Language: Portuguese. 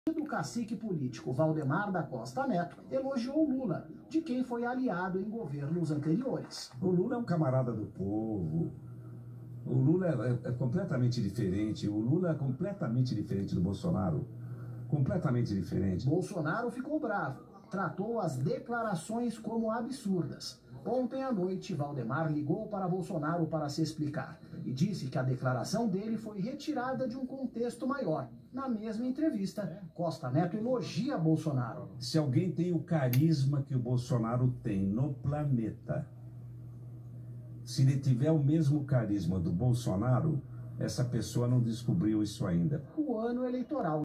O cacique político Valdemar da Costa Neto elogiou Lula, de quem foi aliado em governos anteriores. O Lula é um camarada do povo. O Lula é completamente diferente. O Lula é completamente diferente do Bolsonaro. Completamente diferente. Bolsonaro ficou bravo. Tratou as declarações como absurdas. Ontem à noite, Valdemar ligou para Bolsonaro para se explicar e disse que a declaração dele foi retirada de um contexto maior. Na mesma entrevista, Costa Neto elogia Bolsonaro. Se alguém tem o carisma que o Bolsonaro tem no planeta, se ele tiver o mesmo carisma do Bolsonaro, essa pessoa não descobriu isso ainda. O ano eleitoral